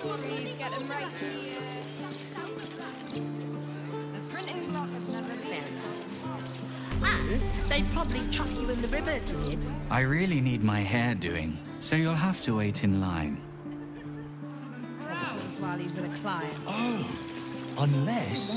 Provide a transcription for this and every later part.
Please get them right here. The printing block has never been. And they'd probably chuck you in the river, dear. I really need my hair doing, so you'll have to wait in line. Browse while he's with a client. Oh, unless...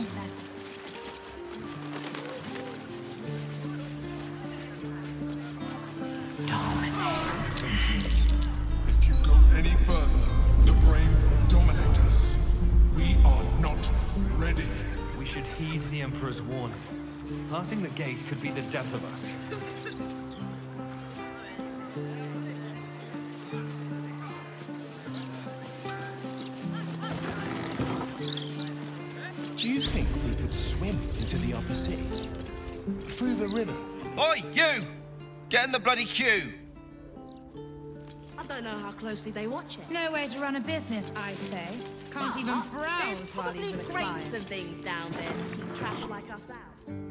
If you go any further, the brain will dominate us. We are not ready. We should heed the Emperor's warning. Passing the gate could be the death of us. Do you think we could swim into the upper sea? Through the river? Oi, you! Get in the bloody queue! I don't know how closely they watch it. No way to run a business, I say. Can't even browse There's while he's probably with a crates client. of things down there to keep trash like us out.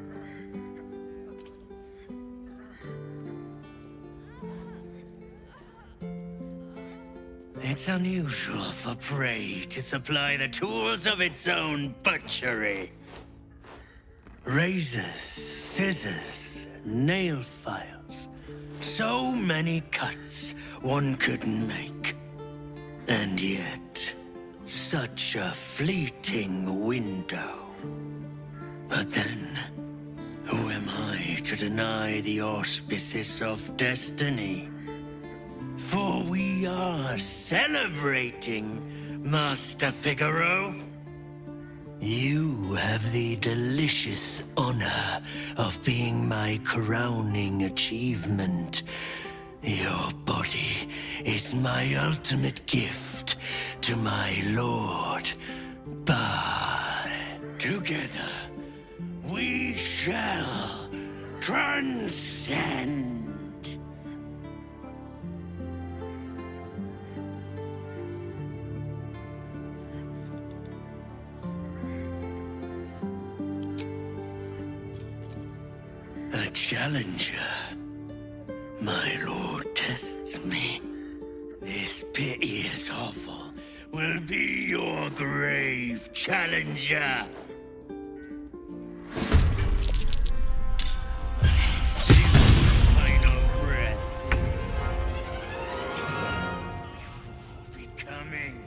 It's unusual for prey to supply the tools of its own butchery. Razors, scissors, nail files. So many cuts one couldn't make. And yet, such a fleeting window. But then, who am I to deny the auspices of destiny? For we are celebrating, Master Figaro. You have the delicious honor of being my crowning achievement. Your body is my ultimate gift to my lord. But together, we shall transcend. A challenger. My lord tests me. This piteous hovel will be your grave, challenger. Final breath. Before becoming.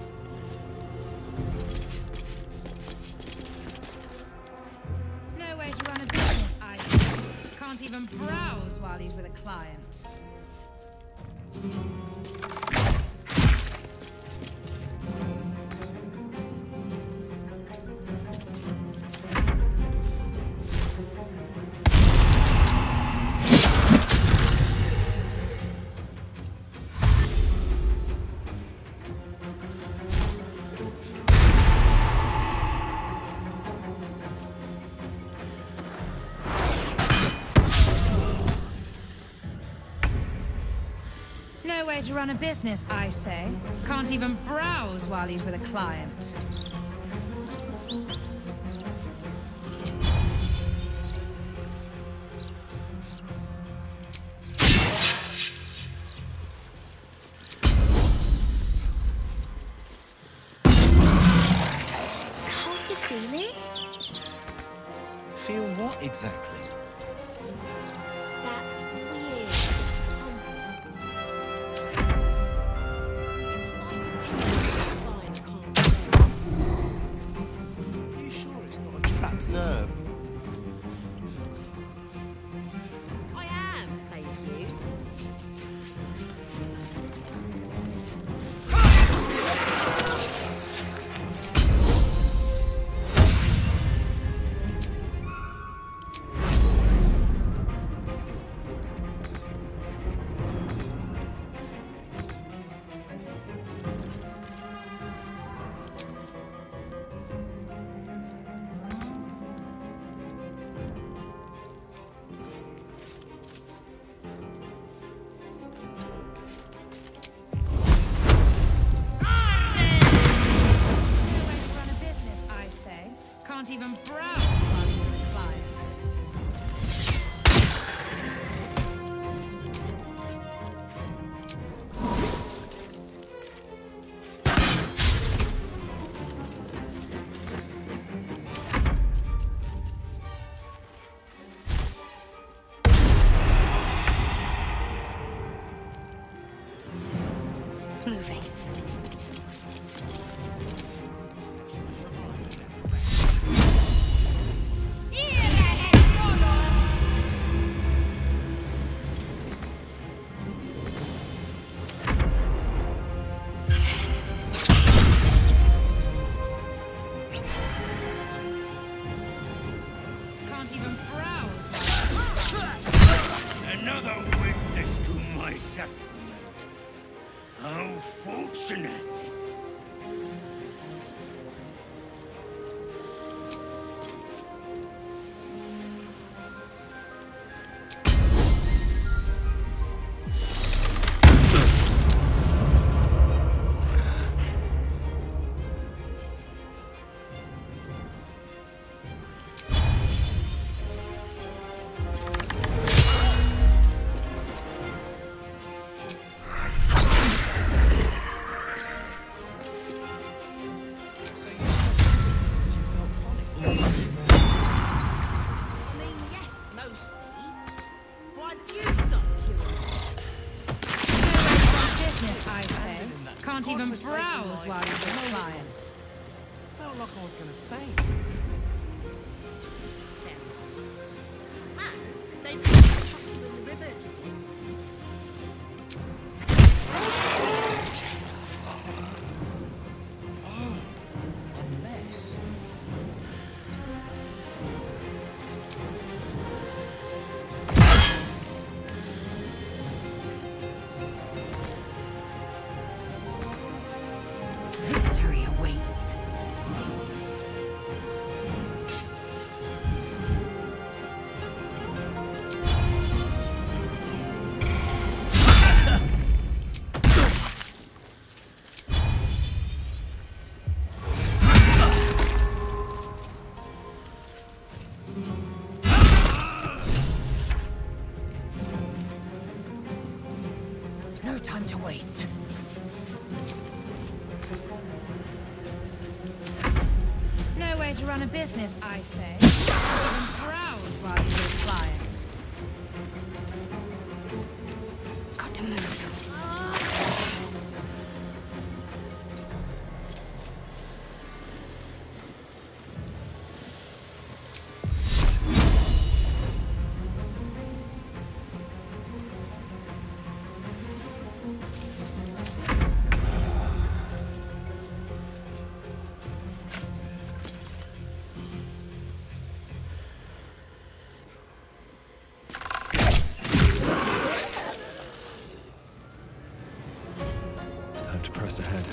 No way to run a business, I say. Can't even browse while he's with a client. No way to run a business, I say. Can't even browse while he's with a client. Can't you feel it? Feel what exactly? That weird something. It's like a spine can't Are you sure it's not a trapped nerve? I am, thank you. Can't even browse while he's with a client. prowls while he's with a client. Felt like I was gonna faint. And they probably chuck you in the river. Unless... Victory awaits. No time to waste. No way to run a business, I say. Even prowls while he's with a client. Got to move. Time to press ahead.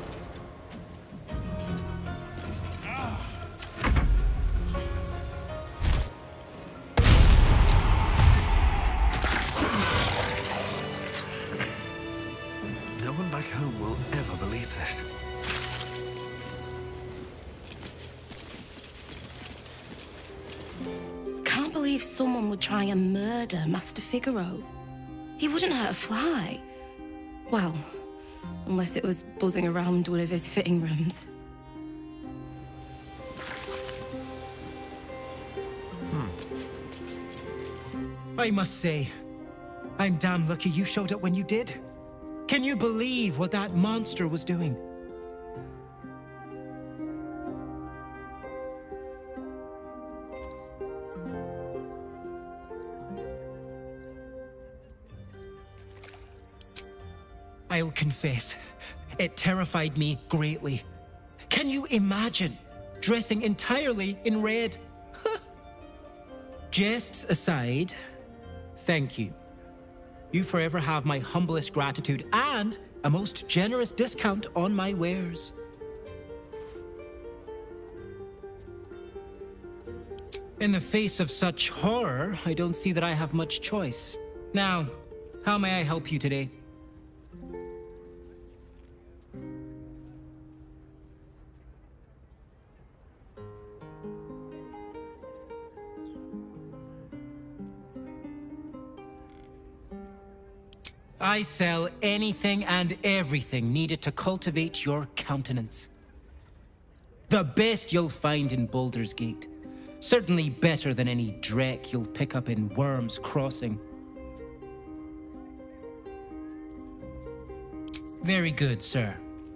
No one back home will ever believe this. Can't believe someone would try and murder Master Figaro. He wouldn't hurt a fly. Well, unless it was buzzing around one of his fitting rooms. I must say, I'm damn lucky you showed up when you did. Can you believe what that monster was doing? I'll confess, it terrified me greatly. Can you imagine dressing entirely in red? Jests aside, thank you. You forever have my humblest gratitude and a most generous discount on my wares. In the face of such horror, I don't see that I have much choice. Now, how may I help you today? I sell anything and everything needed to cultivate your countenance. The best you'll find in Baldur's Gate. Certainly better than any dreck you'll pick up in Worm's Crossing. Very good, sir.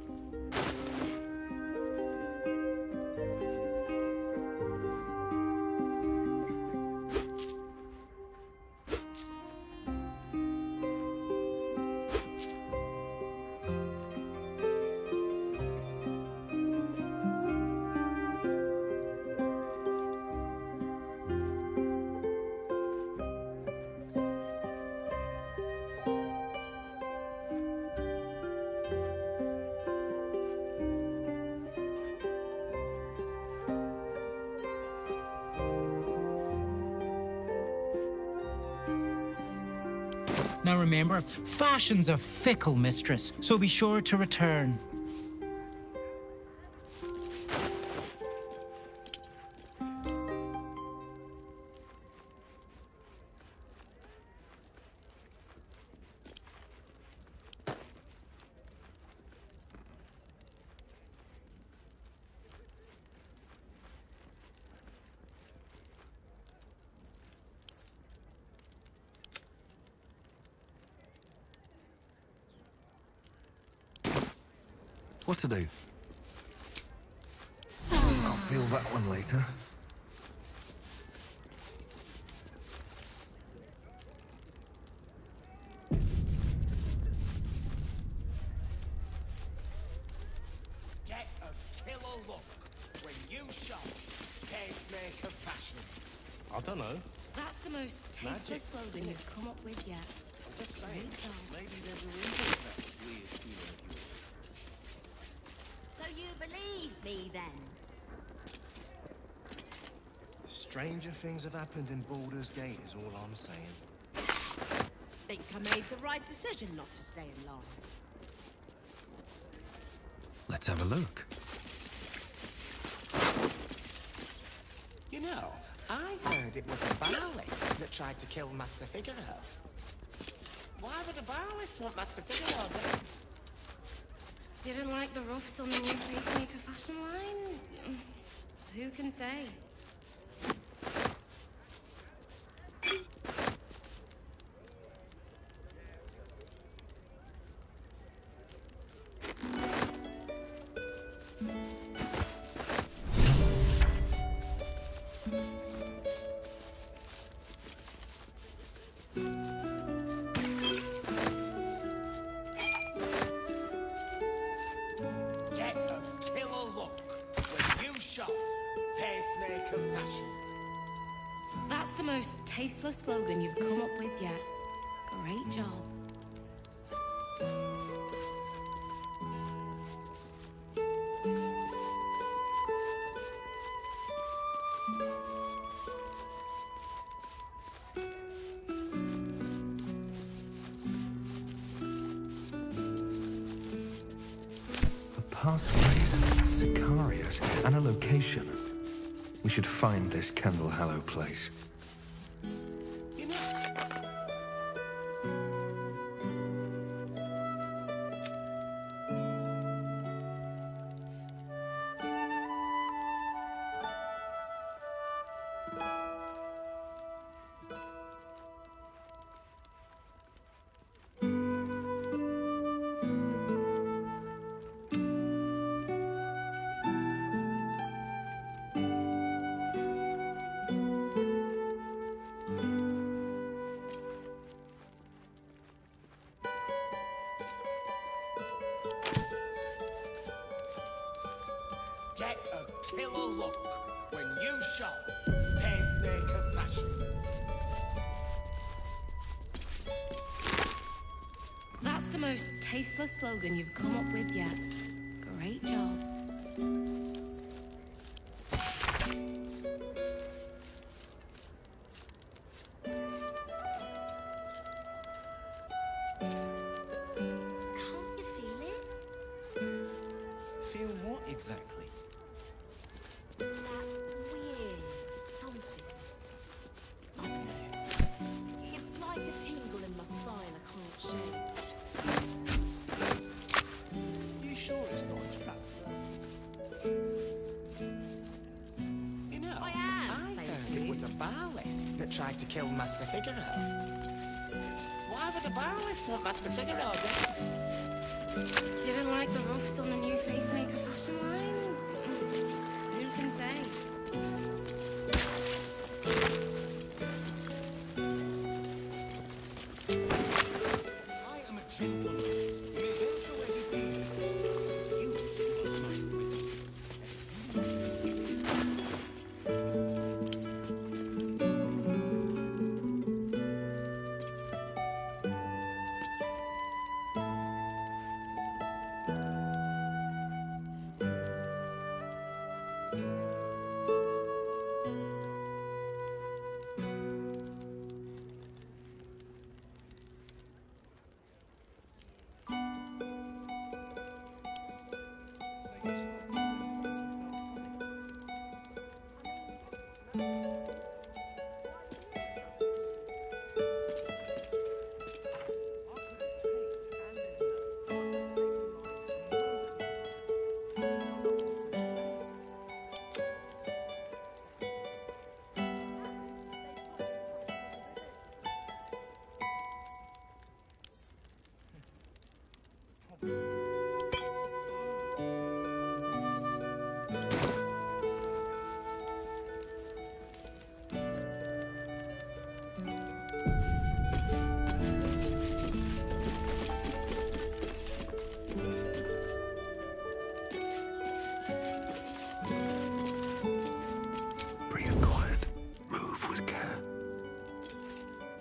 Now remember, fashion's a fickle mistress, so be sure to return. What to do? I'll feel that one later. Get a killer look when you shot pacemaker fashion. I don't know. That's the most tasteless slogan you've come up with yet. Great job. Maybe there's a reason for that weird feeling of yours. So you believe me then? Stranger things have happened in Baldur's Gate is all I'm saying. Think I made the right decision not to stay in line. Let's have a look. You know, I heard it was a barlist that tried to kill Master Figaro. Why would a barlist want Master Figaro dead? Didn't like the roughs on the new Facemaker fashion line? Who can say? Get a killer look when you shop pacemaker fashion. That's the most tasteless slogan you've come up with yet. Great job. A passphrase, Sicarius, and a location. We should find this Candle Hallow place. You know, get a killer look when you shop pacemaker fashion. That's the most tasteless slogan you've come up with yet. Great job. Can't you feel it? Feel what exactly? That weird something. I don't know. It's like a tingle in my spine I can't shake. You sure it's not a trap? You know, I am, I thank heard you. it was a barlist that tried to kill Master Figaro. Why would a barlist want Master Figaro dead? Didn't like the roughs on the new Facemaker fashion line? Who can say? I am a gentleman. You may venture where you please. You must mind with me.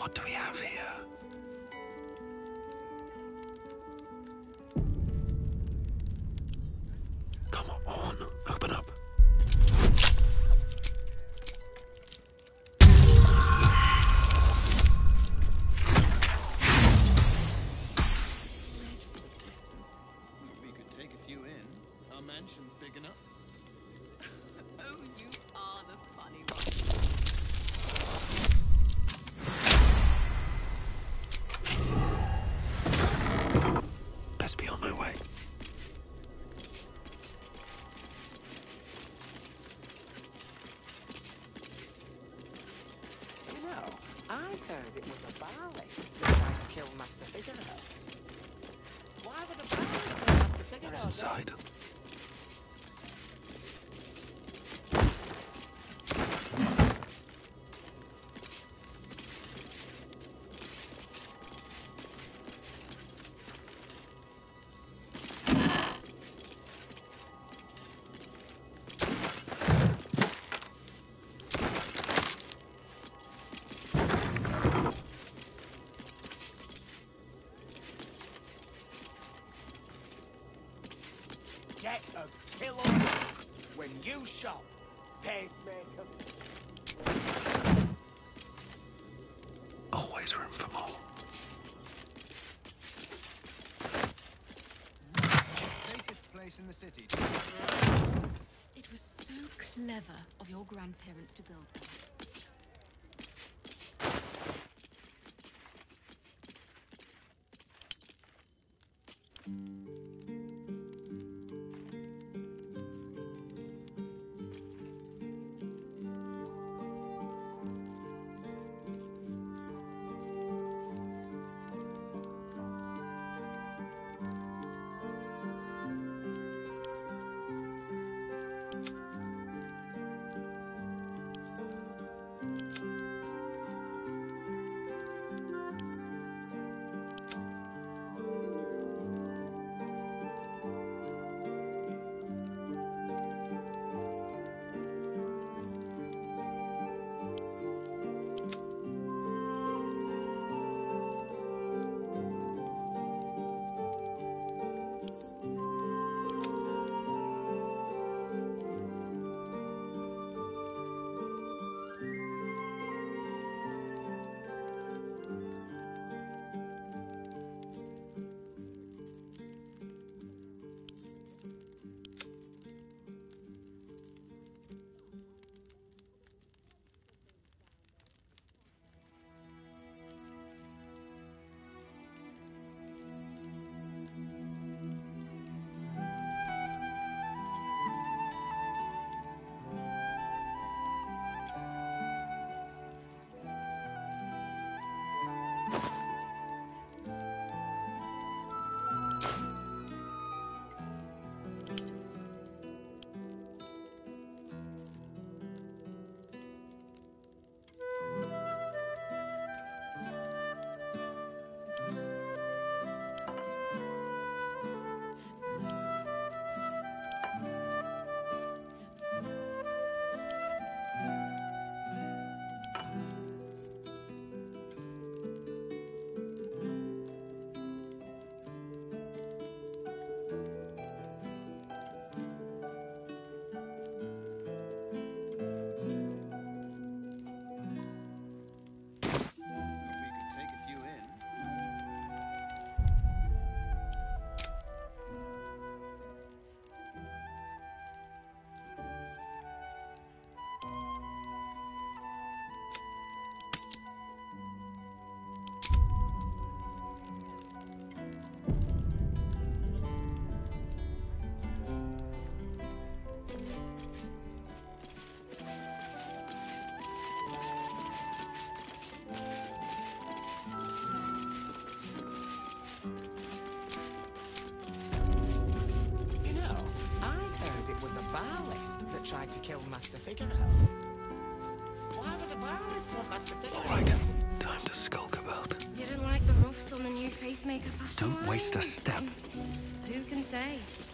What do we have here? Come on, open up. We could take a few in. Our mansion's big enough. Oh, you are the funny one. Best be on my way. You know, I heard it was a Barley that tried to kill Master Figaro. Why would a Barley kill Master Figaro? What's inside? Get a kill on when you shop, pacemaker. Always room for more. Safest place in the city. It was so clever of your grandparents to build that. tried to kill Master Figaro. Why would a Barlist want Master Figaro? All right, time to skulk about. Didn't like the roughs on the new Facemaker fashion Don't waste a step. Who can say?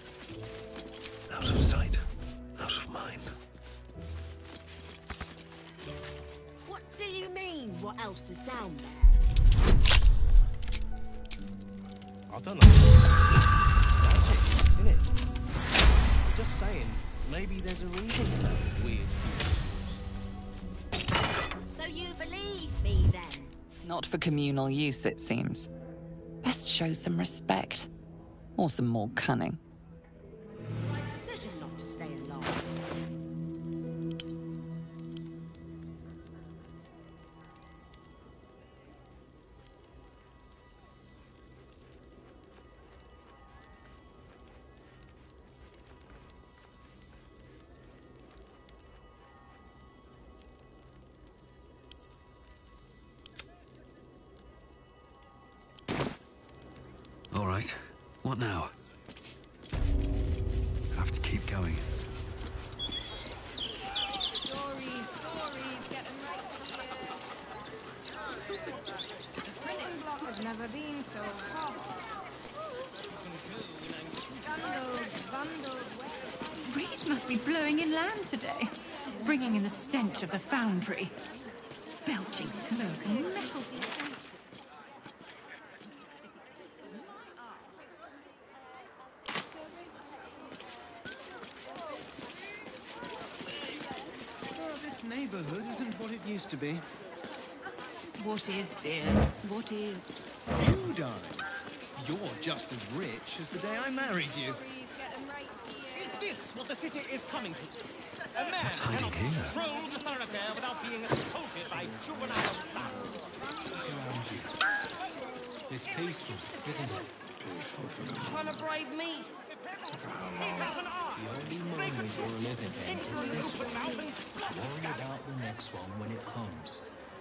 Out of sight, out of mind. What do you mean, what else is down there? I don't know. Magic, innit? Just saying, maybe there's a reason for that weird So you believe me then? Not for communal use, it seems. Best show some respect. Or some more cunning. Decision not to stay alive. All right. What now? Have to keep going. Stories, get them right here. The printing block has never been so hot. Scandals, vandals, Breeze must be blowing inland today, bringing in the stench of the foundry. Belching smoke and metal. This neighborhood isn't what it used to be. What is, dear? What is? You, darling. You're just as rich as the day I married you. Is this what the city is coming to? A man What's hiding cannot here? Control the thoroughfare without being assaulted by juvenile thugs. It's peaceful, isn't it? Peaceful for them. Trying to bribe me. The only moment you're living in is this one. Worry about the next one when it comes.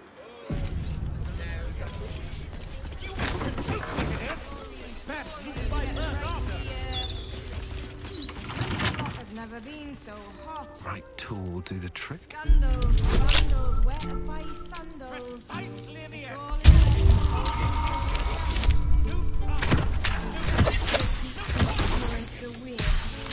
has never been so hot. Right tool will do the trick. Scandals, vandals, where to buy sandals. It's all in the weird.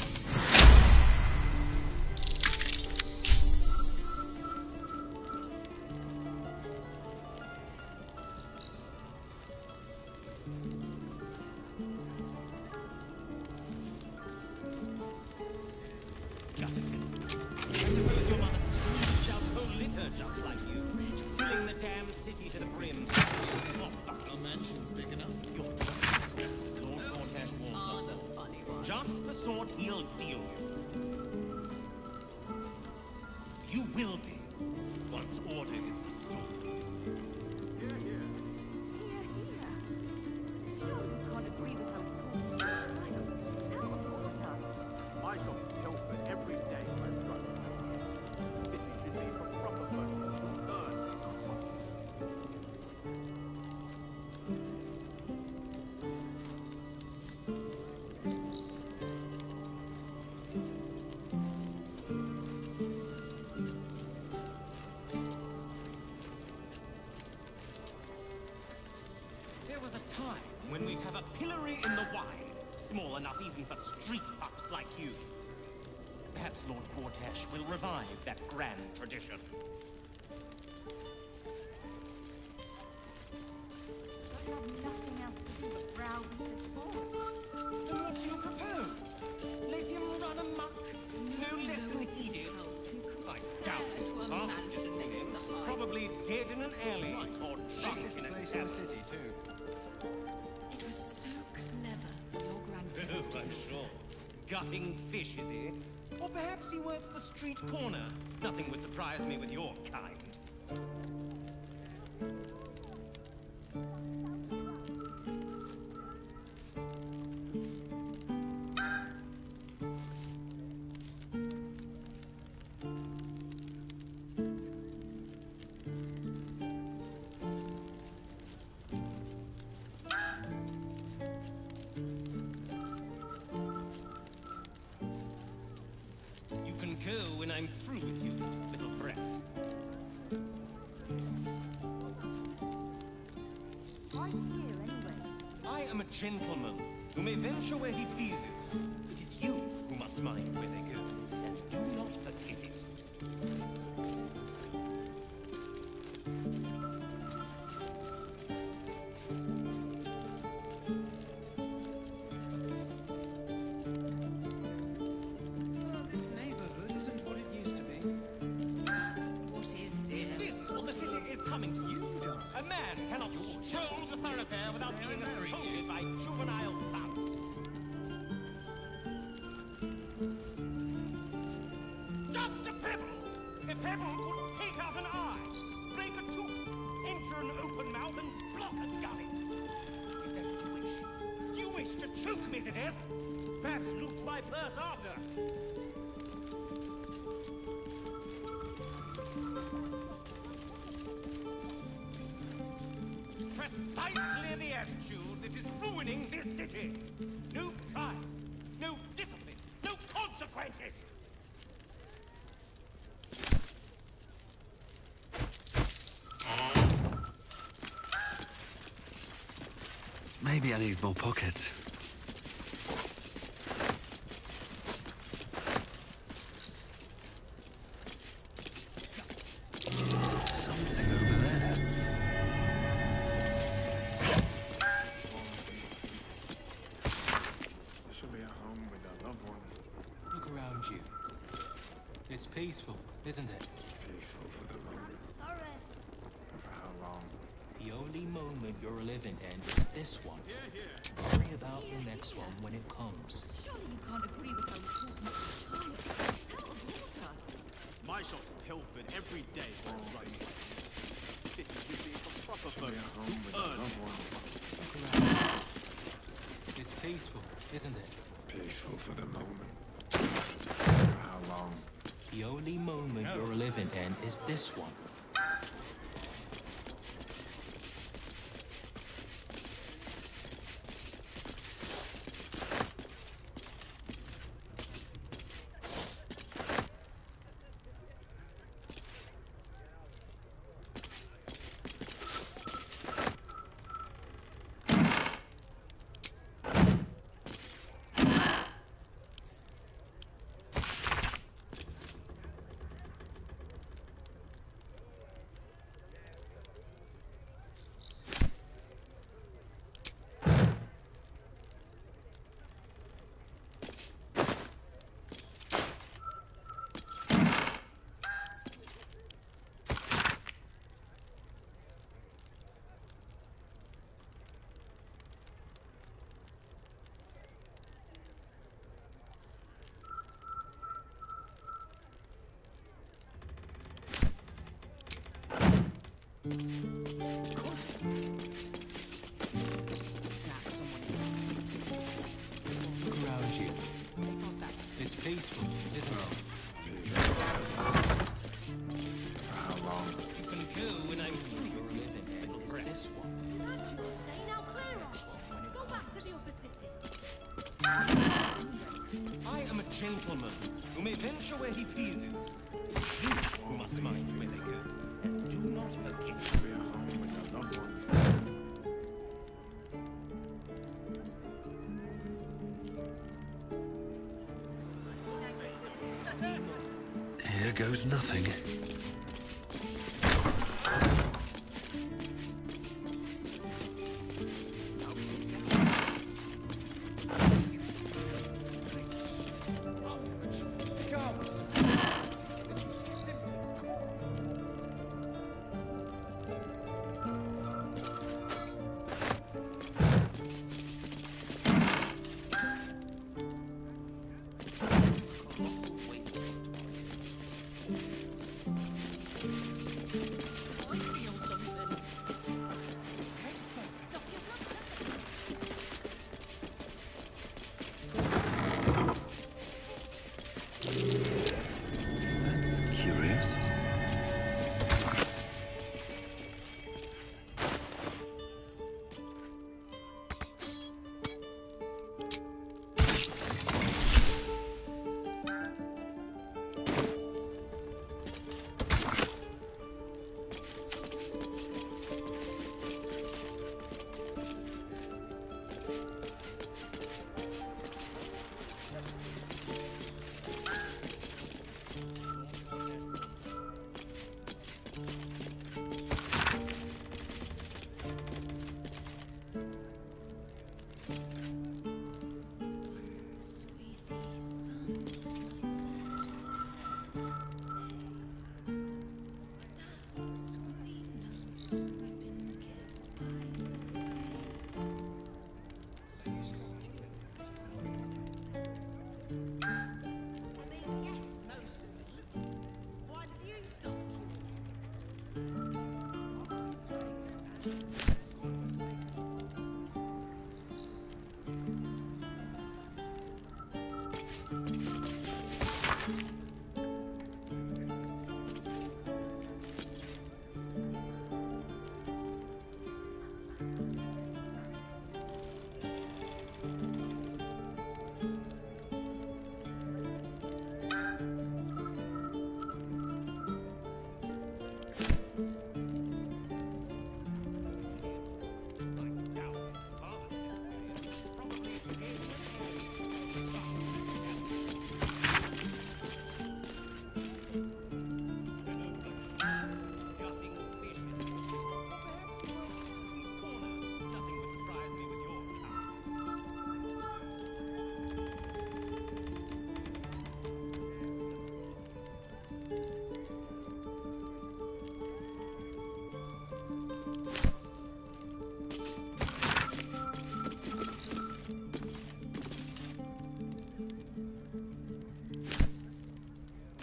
Just the sort he'll deal with. You will be, once order is restored. I shall be pilfered every day by drugs. This should be for proper persons who earn their money. There was a time when we'd have a pillory in the wide, small enough even for street pups like you. Perhaps Lord Cortesh will revive that grand tradition. Then what do you propose? Let him run amok? No lessons needed? I doubt it. After him, probably dead in an alley or drunk in a place in the city, too. It was so clever, your grandparents. Oh, I'm sure. Gutting fish, is he? Or perhaps he works the street corner. Nothing would surprise me with your kind. You can go when I'm through with you, little brat. I am a gentleman who may venture where he pleases. It is you who must mind where they go, and do not forget it. pebble could take out an eye, break a tooth, enter an open mouth, and block a gullet. Is that what you wish? You wish to choke me to death? Perhaps loot my purse after. Precisely the attitude that is ruining this city. No pride, no discipline, no consequences. Maybe I need more pockets. Something over there. She'll be at home with her loved ones. Look around you. It's peaceful, isn't it? Peaceful for the moment. Sorry. For how long? The only moment you're living in is this one. Worry about the next one when it comes. Surely you can't agree with how important this child is out of water. My shop's pilfered every day for a run. City should be for proper folk who earn. Look around. It's peaceful, isn't it? Peaceful for the moment. For how long? The only moment you're living in is this one. Look around you. It's peaceful, isn't it? Peaceful for the moment. For how long? You can go when I'm through your living in is this one. That's what you're saying. Now clear out. Go back to the upper city. I am a gentleman who may venture where he pleases. You must mind where they go, and do not forget. We are home with our loved ones. Here goes nothing.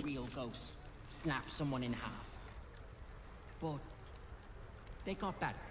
real ghost snap someone in half. But they got better.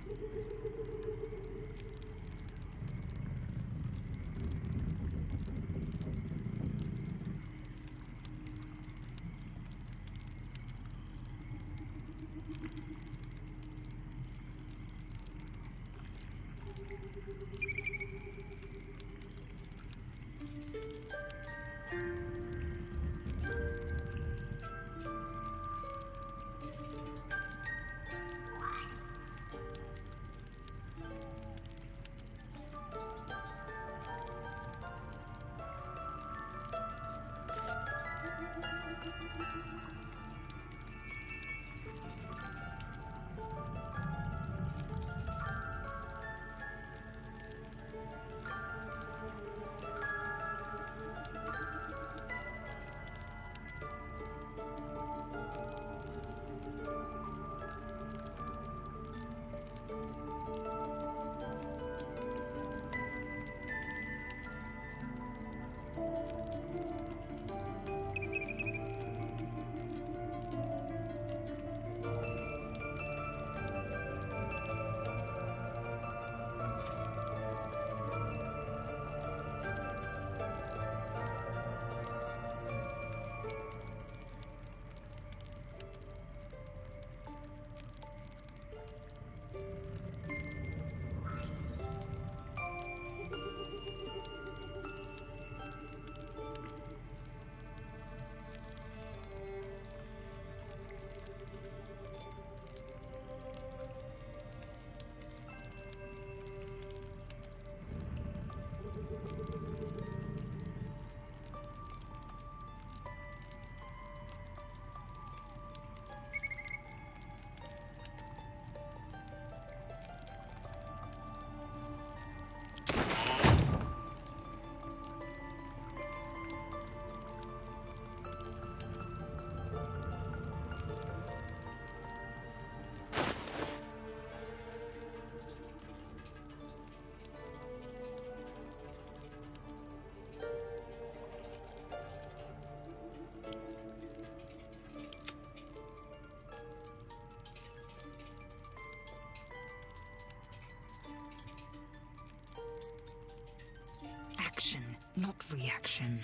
Action, not reaction.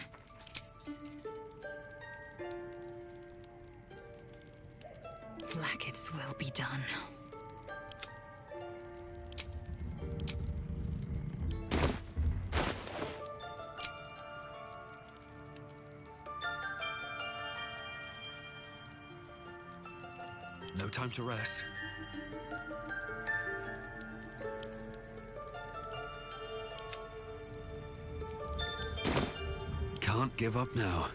Blackets will be done. No time to rest. Can't give up now.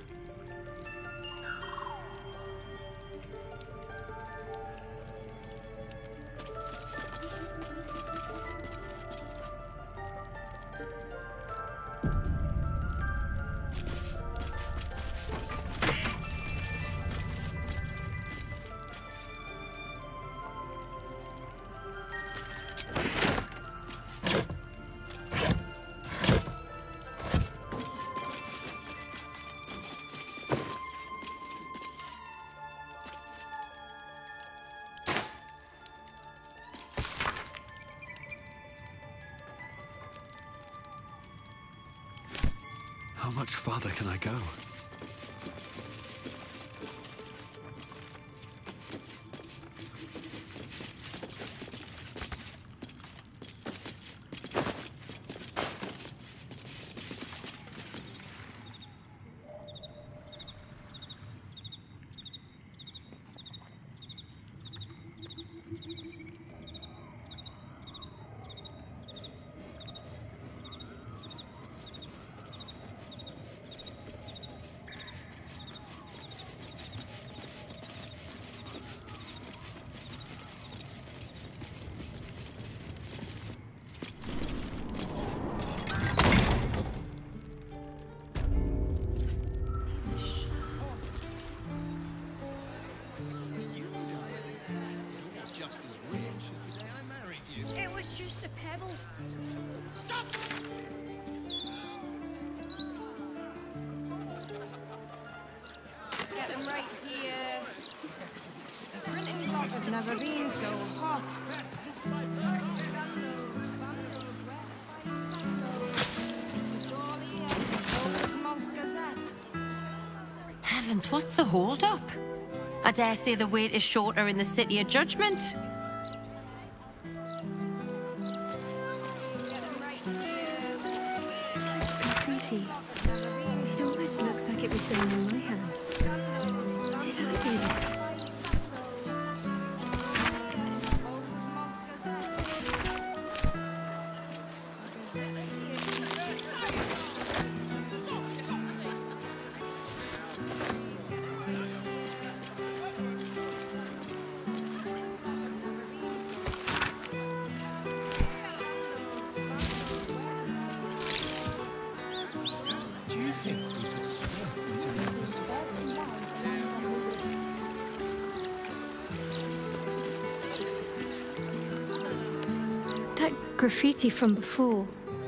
How much farther can I go? It was just a pebble. Get them right here. The printing cloth has never been so hot. heavens, what's the hold-up? I dare say the wait is shorter in the City of Judgment. Pretty. It almost looks like it was done in my hand. Did I do this? Do you think we could swim into the abyss? That graffiti from before.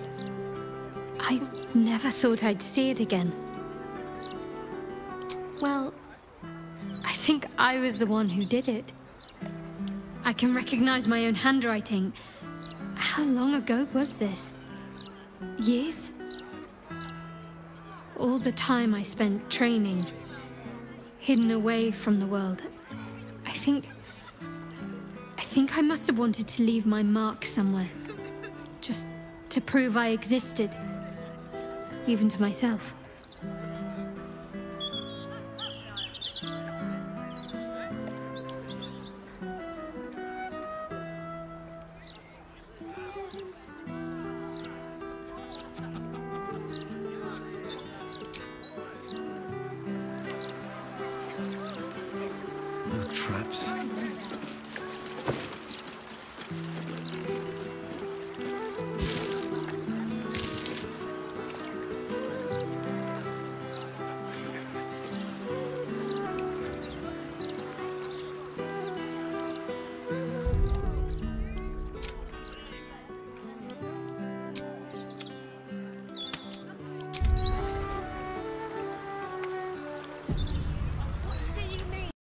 I never thought I'd see it again. Well, I think I was the one who did it. I can recognize my own handwriting. How long ago was this? Years? All the time I spent training, hidden away from the world. I think I must have wanted to leave my mark somewhere. Just to prove I existed. Even to myself. No traps.